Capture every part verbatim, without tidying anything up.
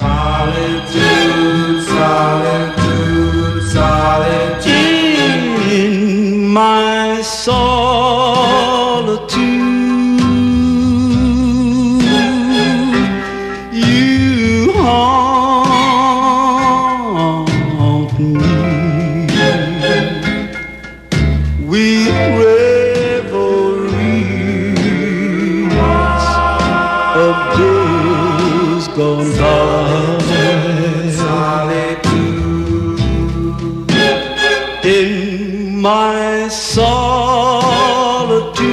Solitude, solitude, solitude. In my solitude, you haunt me with reveries of days gone by. In my solitude,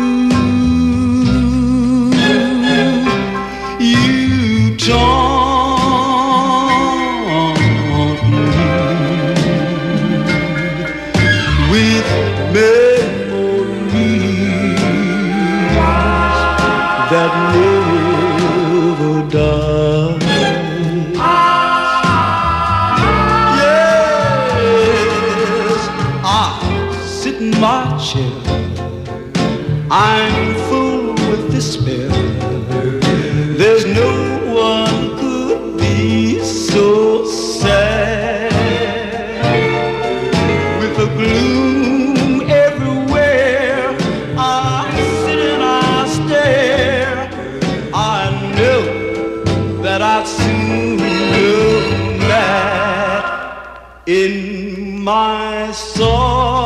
you taunt me with memories that never die. In my chair, I'm full with despair. There's no one could be so sad. With the gloom everywhere, I sit and I stare. I know that I'd soon know that in my soul